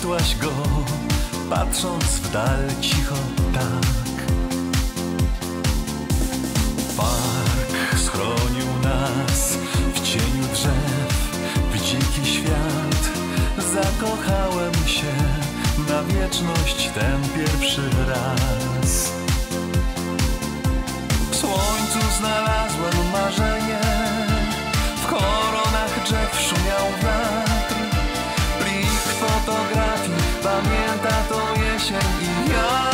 Zaniosłaś go, patrząc w dal cicho tak. Park schronił nas w cieniu drzew, w dziki świat. Zakochałem się na wieczność ten pierwszy raz. W słońcu znalazłem marzenie, w koronach drzew szumiał wiatr. Plik fotografii pamięta tą jesień i ja.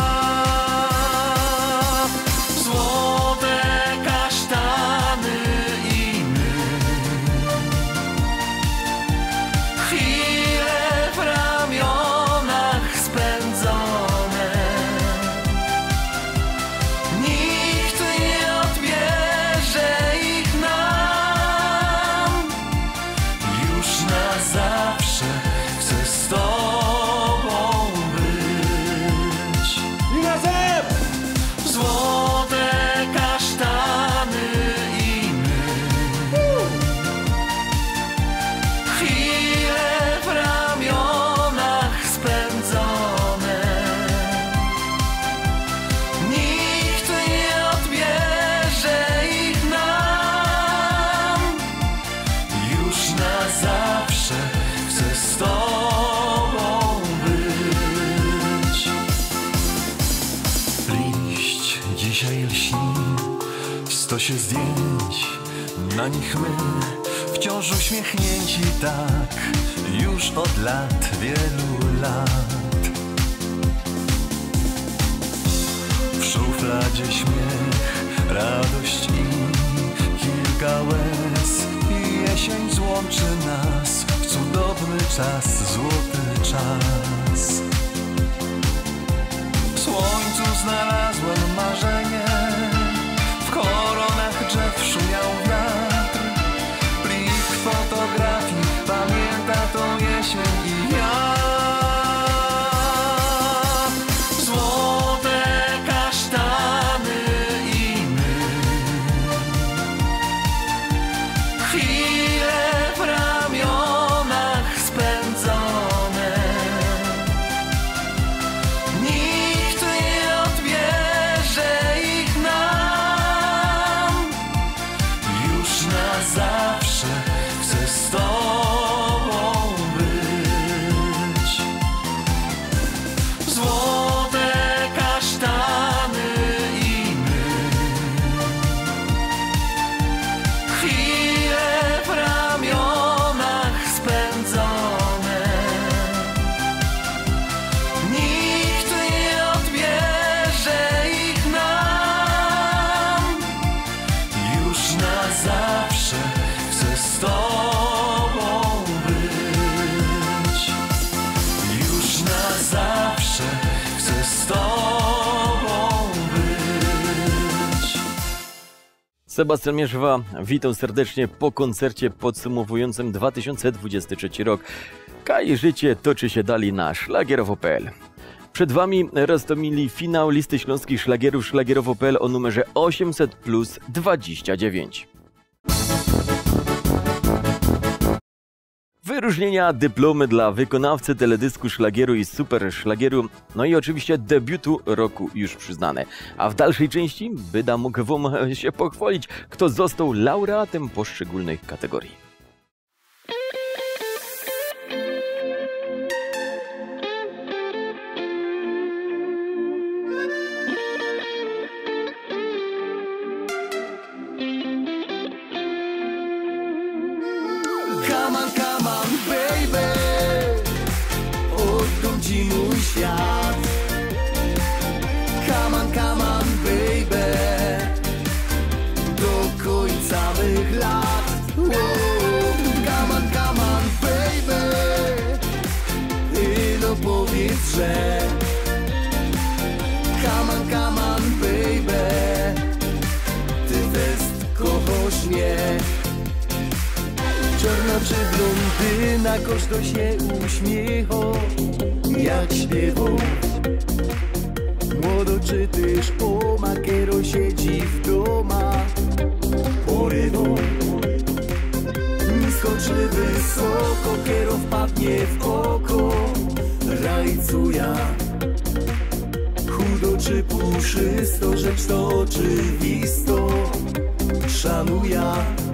Złote kasztany i my, chwile w ramionach spędzone. Nikt nie odbierze ich nam. Już na zawsze chcę z tobą być. Złote kasztany i my, chwile w ramionach spędzone. Nikt nie odbierze ich nam. Już na zawsze chcę z tobą być. Liść dzisiaj lśni, w stosie zdjęć, na nich my wciąż uśmiechnięci tak, już od lat, wielu lat. W szufladzie śmiech, radość i kilka łez. I jesień złączy nas w cudowny czas, złoty czas. W słońcu znalazłem marzenie, w koronach drzew szumiał wiatr. Plik fotografii pamięta tą jesień i ja. Złote kasztany i my, chwile w ramionach spędzone. Nikt nie odbierze ich nam. Już na zawsze chcę z tobą być. Złote kasztany i my, chwile w ramionach spędzone. Nikt nie odbierze ich nam. Już na zawsze chcę z tobą być. Już na zawsze chcę z tobą być. Sebastian Mierzewa, witam serdecznie po koncercie podsumowującym 2023 rok. Kaj życie toczy się dalej na szlagierowo.pl. Przed Wami Rastomili, finał listy śląskich szlagierów szlagierowo.pl o numerze 800+29. Wyróżnienia, dyplomy dla wykonawcy teledysku szlagieru i super szlagieru, no i oczywiście debiutu roku już przyznane. A w dalszej części będę mógł Wam się pochwalić, kto został laureatem poszczególnych kategorii. Come on, baby, oddam ci mój świat. Come on, baby, do końca mych lat. Come on, baby, i no powiedz, że come on, baby, ty też kochasz mnie. Czarna czy blondyna, każdy się uśmiecha, jak śpiewa. Młodo czy też o makiero siedzi w doma, porywą. Nisko czy wysoko, kiero wpadnie w oko. tajcuja. Chudo czy puszysto, rzecz to oczywisto szanuja.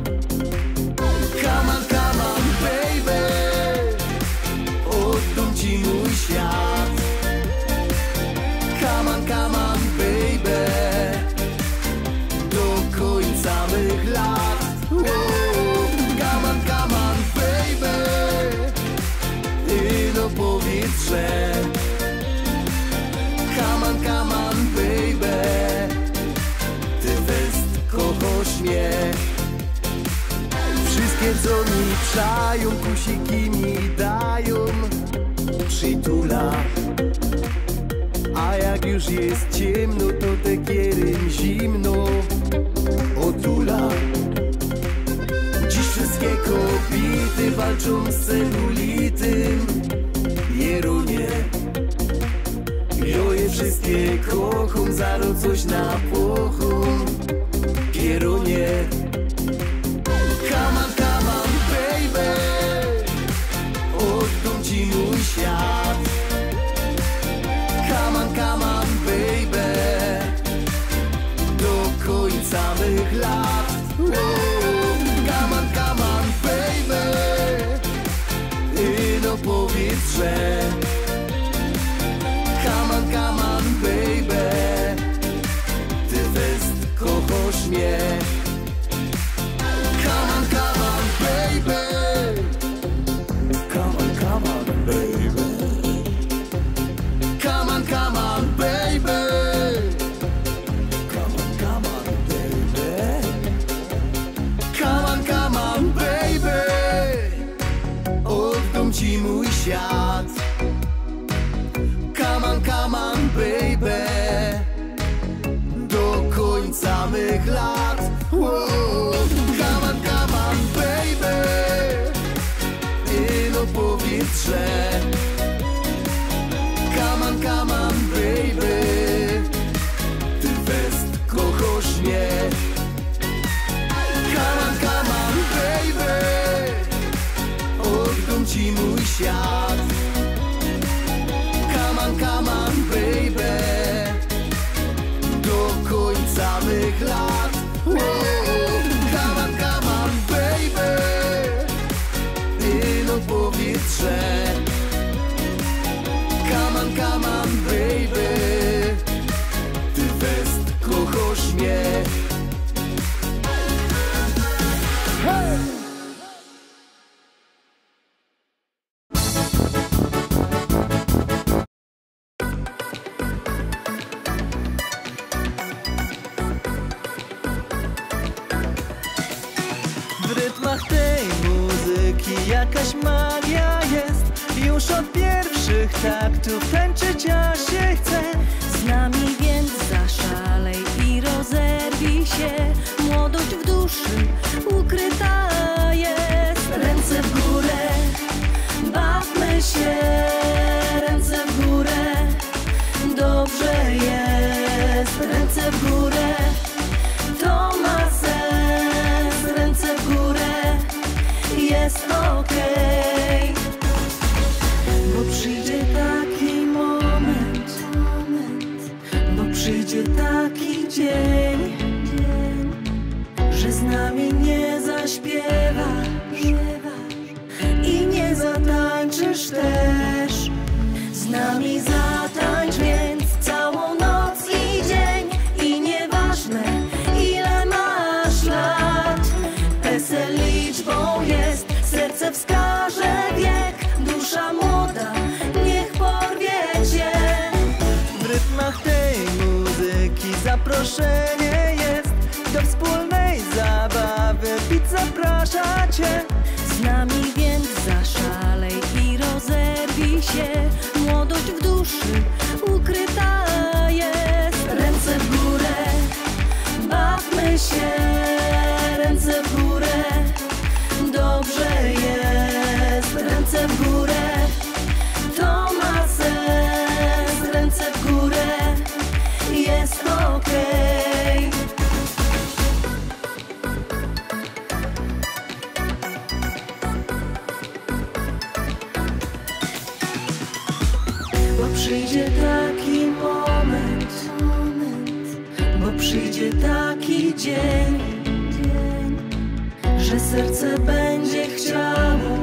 Come on, baby, oddam ci mój świat. Come on, baby, do końca mych lat. Come on, baby, i no powiedz, że come on, baby, ty fest kochasz mnie. Wszystkie co mi przają, kusiki mi dają, przytula. A jak już jest ciemno, to tekierem zimno otula. Dziś wszystkie kobiety walczą z celulitym. Jerunie, ja je wszystkie kocham, zaro coś na pochum. Kierunie. Come on, baby, oddam ci mój świat. Come on, baby, do końca mych lat. Come on, baby, i no powiedz, że come on, baby, ty fest kochasz mnie. Come on, baby, come on, baby, come on, baby, come on, baby, come on, baby, oddam ci mój świat. Come on, baby, do końca mych lat. Come on, baby, i no powiedz, że come on, baby, ty fest kochasz mnie. Come on, baby, oddam ci mój świat. Come on, baby, do końca mych lat. Come on, baby, i no powiedz, że come on, baby, ty fest kochasz mnie. Hey! W rytmach tej muzyki jakaś magia jest. Już od pierwszych taktów tańczyć aż się chce. Z nami więc zaszalej i rozerwij się. Młodość w duszy ukryta jest. Ręce w górę, bawmy się. Ręce w górę, dobrze jest. Ręce w górę, to ma sens. Ręce w górę, jest okej. Bo przyjdzie taki moment, bo przyjdzie taki dzień, że z nami nie zaśpiewasz i nie zatańczysz też. Z nami zatańcz więc całą noc i dzień. I nieważne ile masz lat, PESEL liczbą jest, serce wskaże wiek. Dusza młoda, niech porwie cię. W rytmach tej muzyki zaproszenie jest do wspólnej zabawy. Pić zaprasza cię. Z nami więc zaszalej i rozerwij się. Młodość w duszy ukryta jest. Ręce w górę, bawmy się. Ręce w górę, dobrze jest. Ręce w górę, to ma sens. Ręce w górę, jest okej. przyjdzie taki moment, bo przyjdzie taki dzień, że serce będzie chciało,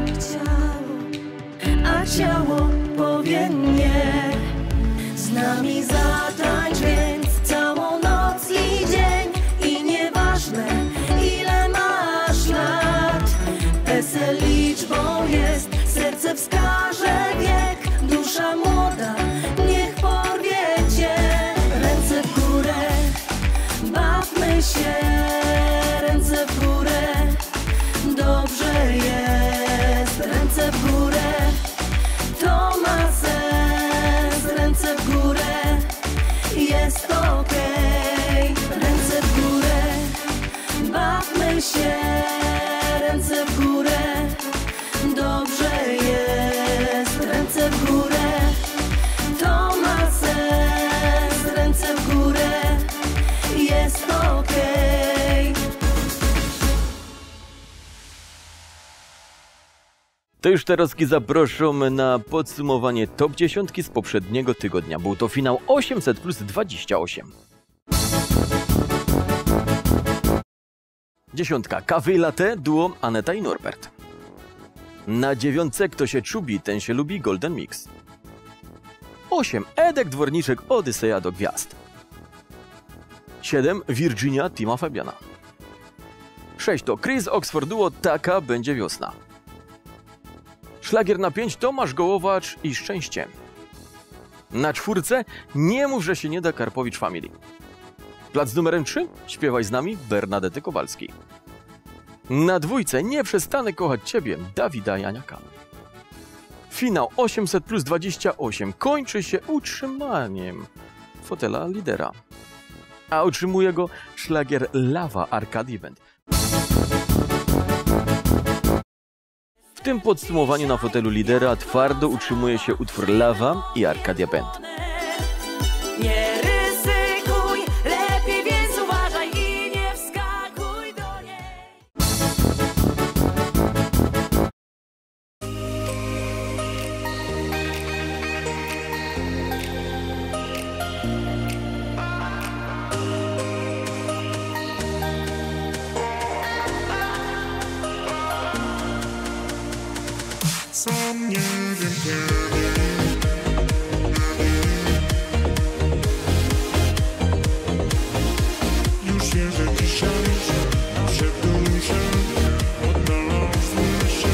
a ciało powie nie. Z nami zatańcz więc całą noc i dzień, i nieważne ile masz lat. PESEL liczbą jest, serce wskaże wiek, dusza młoda niech porwie cię. Ręce w górę, bawmy się, ręce w górę, dobrze jest. Ręce w górę, to ma sens. Ręce w górę, jest okej. Ręce w górę, bawmy się, ręce w górę, dobrze jest. Ręce w górę, to ma sens. Ręce w górę, jest okej. To już teraz zaproszą na podsumowanie top 10 z poprzedniego tygodnia. Był to finał 800 plus 28. 10. Kawy i latte, duo Aneta i Norbert. Na 9. Kto się czubi, ten się lubi, Golden Mix. 8. Edek Dworniczek, Odyseja do gwiazd. 7. Virginia, Tima Fabiana. 6. To Chris Oxford duo, Taka będzie wiosna. Szlagier na 5. Tomasz Gołowacz i Szczęście. Na 4. Nie mów, że się nie da, Karpowicz Family. Plac numerem 3. Śpiewaj z nami, Bernadety Kowalskiej. Na 2. Nie przestanę kochać Ciebie, Dawida Janiaka. Finał 800 plus 28 kończy się utrzymaniem fotela lidera. A utrzymuje go szlagier Lawa Arcadie Band. W tym podsumowaniu na fotelu lidera twardo utrzymuje się utwór Lawa i Arcadia Band. Nie ryzykuj, lepiej więc uważaj i nie wskakuj do niej. Sam nie wiem kiedy. Już wiem, że dzisiaj nasze dusze odnalazły się.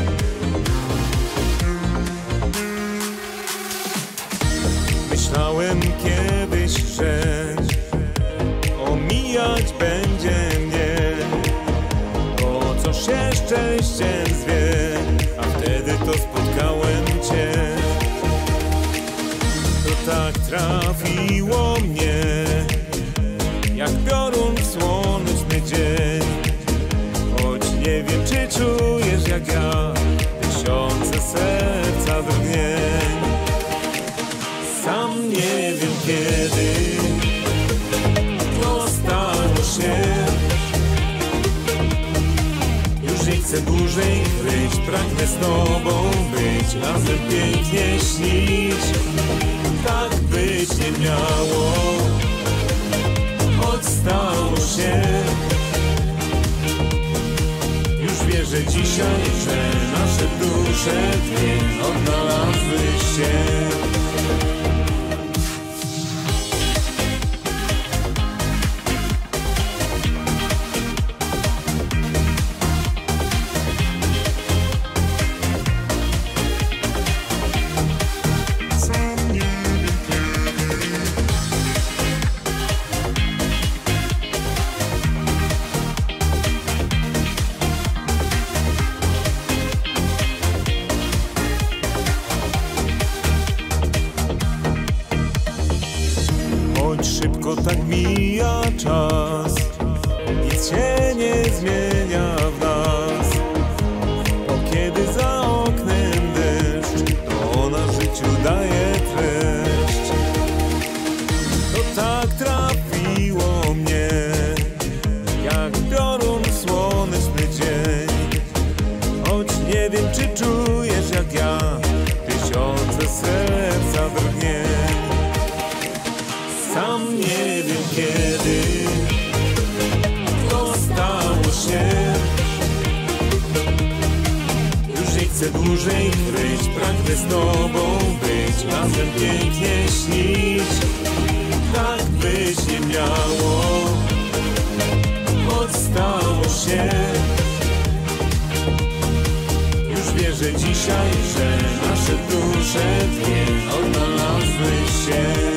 Myślałem kiedyś, że omijać będzie mnie, o co się szczęściem zwie, a wtedy to spotkałem Cię. To tak trafiło mnie, jak piorun w słoneczny dzień. Choć nie wiem, czy czujesz jak ja tysiące serca drgnień. Sam nie wiem kiedy to stało się. Już nie chcę dłużej kryć, pragnę z Tobą być, razem pięknie śnić. Tak być nie miało, choć stało się. Już wierzę dzisiaj, że nasze dusze dwie odnalazły się. Szybko tak mija czas, nic się nie zmienia w nas. Bo kiedy za oknem deszcz, to na życiu daje treść. To tak trafiło mnie, jak piorun w słoneczny dzień. Choć nie wiem, czy czujesz jak ja tysiące serca drgnie. chcę dłużej kryć, pragnę z tobą być, razem pięknie śnić. Tak być nie miało, choć stało się. Już wierzę dzisiaj, że nasze dusze dwie odnalazły się.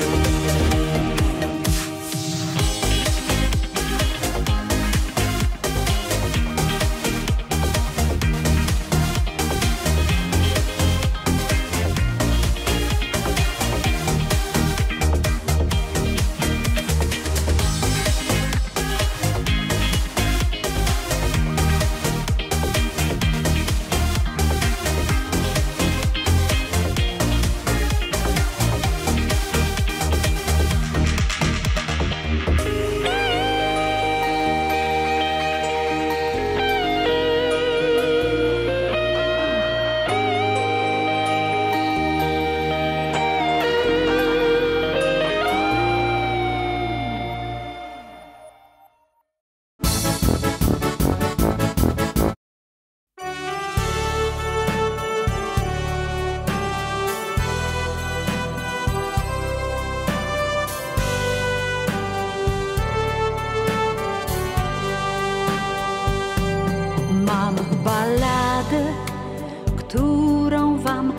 Którą wam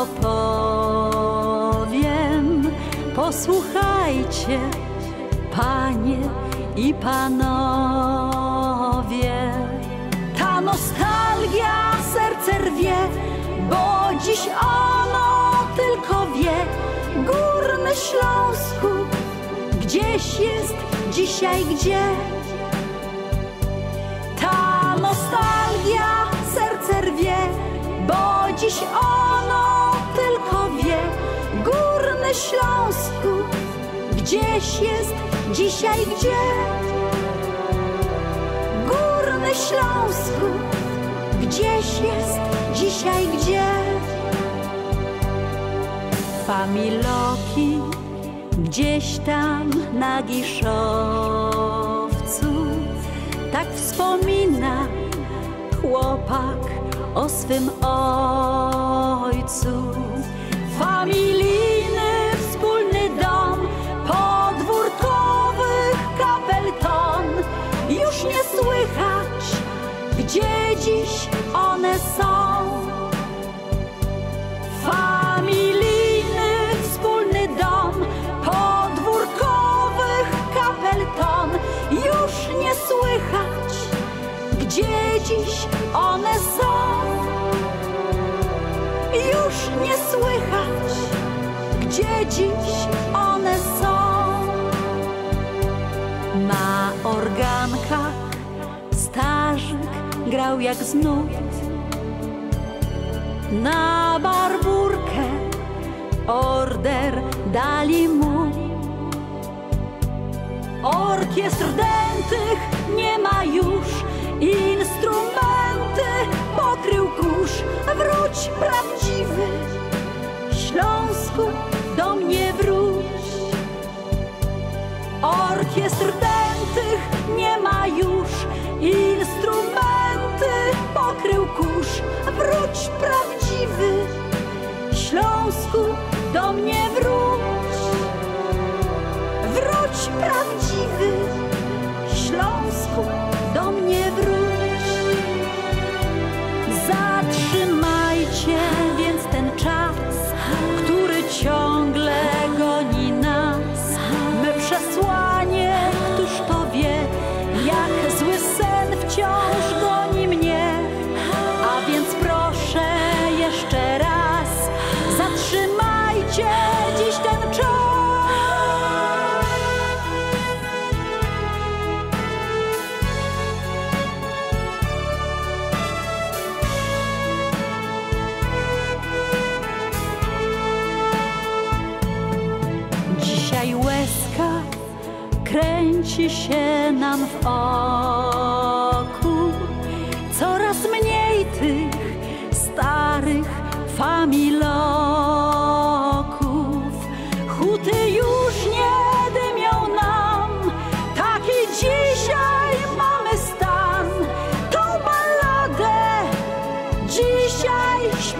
opowiem. Posłuchajcie, panie i panowie. Ta nostalgia serce rwie, bo dziś ono tylko wie. Górny Śląsku gdzieś jest dzisiaj gdzie. Ta nostalgia serce rwie, bo dziś ono tylko wie. Górny Śląsku gdzieś jest dzisiaj gdzie. Górny Śląsku gdzieś jest dzisiaj gdzie. Familoki gdzieś tam na Giszowcu, tak wspomina chłopak o swym ojcu. Familijny wspólny dom, podwórkowych kapelton. Już nie słychać, gdzie dziś one są. Familijny wspólny dom, podwórkowych kapelton. Już nie słychać, gdzie dziś one są. Już nie słychać, gdzie dziś one są. Na organkach starzyk grał jak znów. Na barburkę order dali mu. Orkiestr dętych nie ma już, instrumenty pokrył kurz. Wróć prawdziwy Śląsku, do mnie wróć. Orkiestr dętych nie ma już, instrumenty pokrył kurz. Wróć prawdziwy Śląsku, do mnie wróć. Wróć prawdziwy Śląsku, do mnie wróć. Zatrzymajcie więc ten czas, który ciągle goni nas. Me przesłanie, któż to wie, jak zły sen wciąż goni mnie. A więc proszę jeszcze raz, zatrzymajcie dziś ten czas. Dzisiaj łezka kręci się nam w oku. Coraz mniej tych starych familoków. Huty już nie dymią nam, taki dzisiaj mamy stan. Tą balladę dzisiaj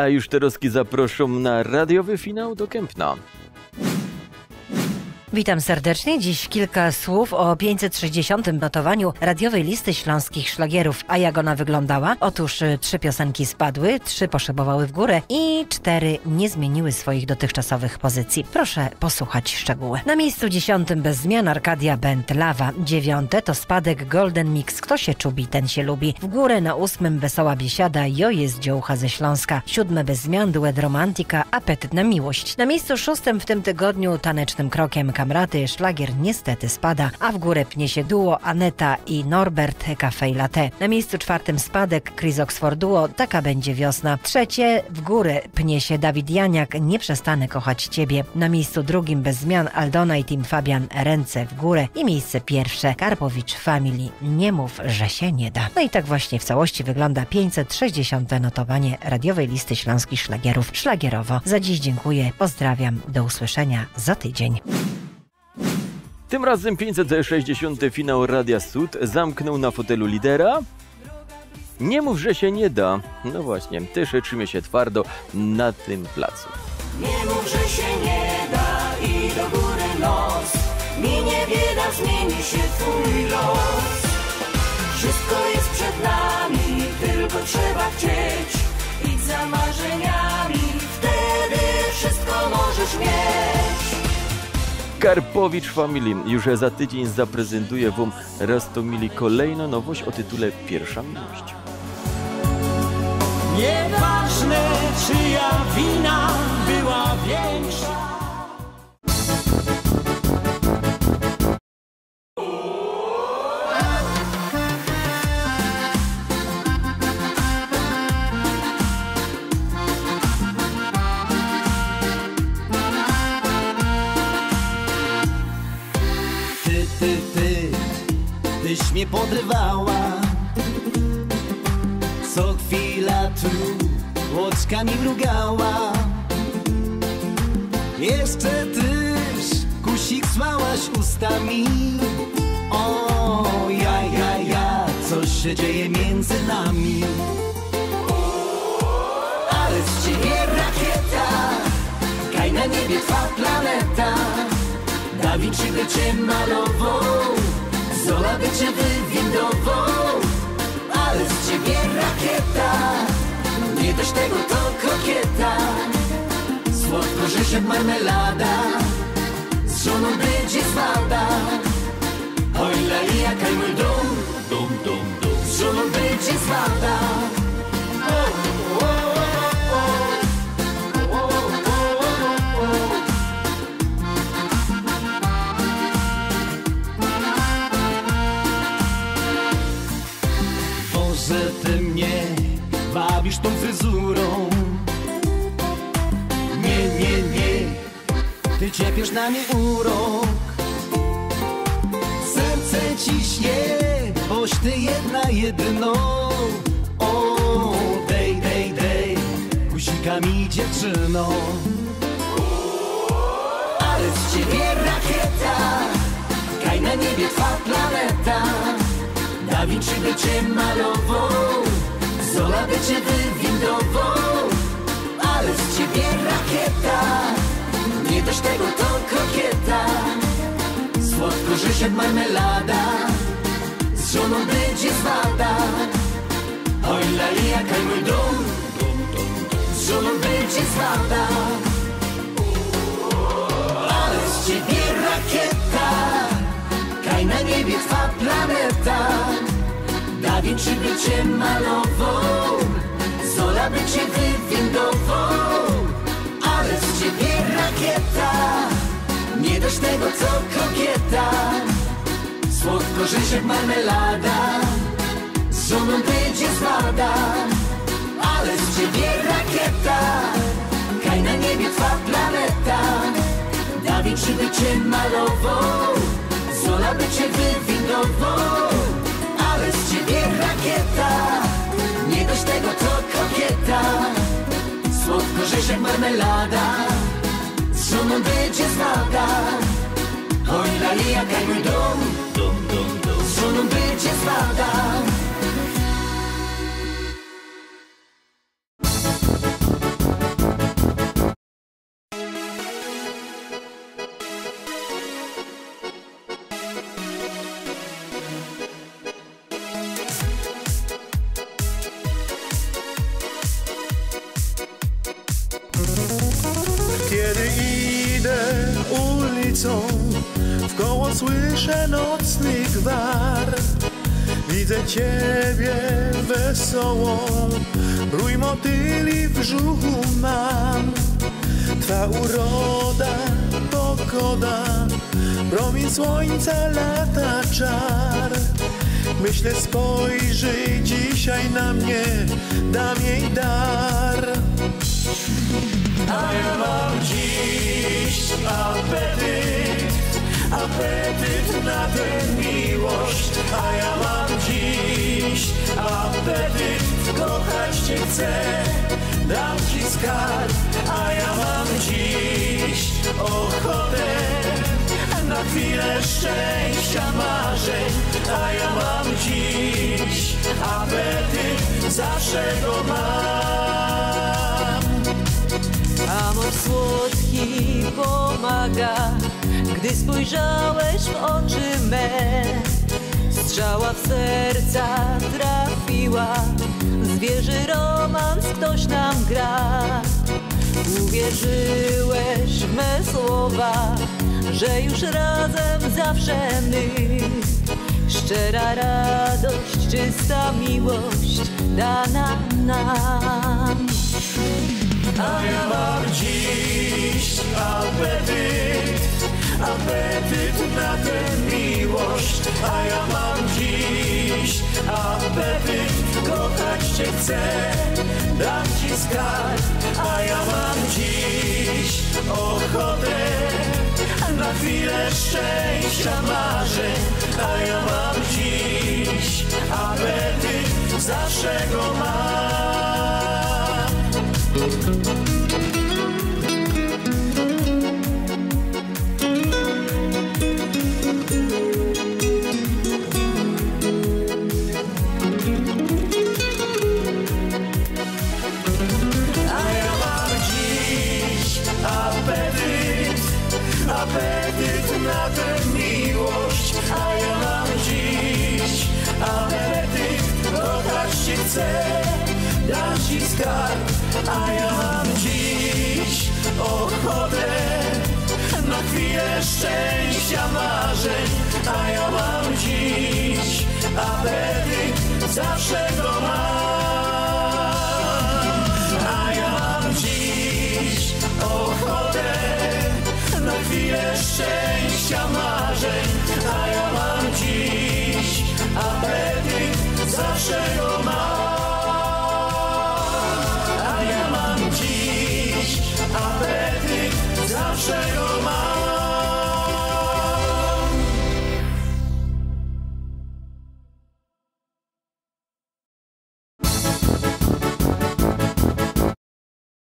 A już Teroski zaproszą na radiowy finał do Kępna. Witam serdecznie. Dziś kilka słów o 560. notowaniu radiowej listy śląskich szlagierów. A jak ona wyglądała? Otóż 3 piosenki spadły, 3 poszybowały w górę i 4 nie zmieniły swoich dotychczasowych pozycji. Proszę posłuchać szczegóły. Na miejscu 10 bez zmian Arkadia Band Lawa. 9 to spadek Golden Mix. Kto się czubi, ten się lubi. W górę na 8 Wesoła Biesiada. Jo jest dziołcha ze Śląska. 7 bez zmian duet Romantika. Apetyt na miłość. Na miejscu 6 w tym tygodniu tanecznym krokiem Kamraty szlagier niestety spada, a w górę pnie się duo Aneta i Norbert Cafe Latte. Na miejscu 4 spadek Chris Oxford Duo Taka będzie wiosna. 3 w górę pnie się Dawid Janiak Nie przestanę kochać ciebie. Na miejscu 2 bez zmian Aldona i Tim Fabian Ręce w górę i miejsce 1 Karpowicz Family Nie mów, że się nie da. No i tak właśnie w całości wygląda 560. notowanie radiowej listy śląskich szlagierów szlagierowo. Za dziś dziękuję, pozdrawiam, do usłyszenia za tydzień. Tym razem 560. finał Radia Sud zamknął na fotelu lidera. Nie mów, że się nie da. No właśnie, też trzymie się twardo na tym placu. Nie mów, że się nie da i do góry nos. Minie bieda, zmieni się twój los. Wszystko jest przed nami, tylko trzeba chcieć. Idź za marzeniami, wtedy wszystko możesz mieć. Karpowicz Family już za tydzień zaprezentuje wam Rastomili kolejną nowość o tytule Pierwsza miłość. Nieważne, czyja wina była większa. Tyś mnie podrywała. Co chwila tu oczkami mrugała. Jeszcze tyś kusik słałaś ustami. O, ja, coś się dzieje między nami. Ale z ciebie rakieta, kaj na niebie twa planeta. Dawid ci by cię malował, Zola by cię wywindował. Ale z ciebie rakieta, nie dość tego to kokieta. Słodko, że się marmelada, z żoną będzie zwada. Oj, lali, jaka mój dom, z żoną będzie zwada. Może ty mnie wabisz tą fryzurą. Nie, ty ciepiesz na mnie urok. Serce ciśnie, boś ty jedna jedyną. O, dej, kusika mi dziewczyno. Ale z ciebie rakieta, kaj na niebie twa planeta. Dawid ci by cię malował, Zola by cię wywindował. Ale z ciebie rakieta, nie dość tego to kokieta. Słodko, że się marmelada, z żoną będzie zwada. Oj, lali, jaka mój dom, z żoną będzie zwada. Ale z ciebie rakieta, kaj na niebie twa planeta. Dawid ci by cię malował, Zola by cię wywindował. Ale z ciebie rakieta, nie dość tego co kokieta. Słodko, że się marmelada, z żoną będzie zwada. Ale z ciebie rakieta, kaj na niebie twa planeta. Dawid ci by cię malował, Zola by cię wywindował. Ale z ciebie rakieta, nie dość tego to kokieta. Słodko, że się marmelada, z żoną będzie zwada. Oj, lali, jaka mój dom, z żoną będzie zwada. Kiedy idę ulicą, wkoło słyszę nocny gwar. Widzę ciebie wesołą, rój motyli w brzuchu mam. Twa uroda, pogoda, promień słońca, lata czar. Myślę, spojrzyj dzisiaj na mnie, dam jej dar. A ja mam dziś apetyt na tę miłość. A ja mam dziś apetyt, kochać cię chcę, dam ci skarb. A ja mam dziś ochotę na chwilę szczęścia, marzeń. A ja mam dziś apetyt, zawsze go mam. Amor słodki pomaga, gdy spojrzałeś w oczy me. Strzała w serca trafiła, zwierzy romans ktoś nam gra. Uwierzyłeś w me słowa, że już razem zawsze my. Szczera radość, czysta miłość dana nam. A ja mam dziś apetyt na tę miłość. A ja mam dziś apetyt, kochać cię chcę, dam ci skarb. A ja mam dziś ochotę na chwilę szczęścia, marzeń. A ja mam dziś apetyt, zawsze go mam. Apetyt na tę miłość. A ja mam dziś apetyt, kochać cię chcę, dam ci skarb. A ja mam dziś ochotę na chwilę szczęścia, marzeń. A ja mam dziś apetyt, zawsze go mam.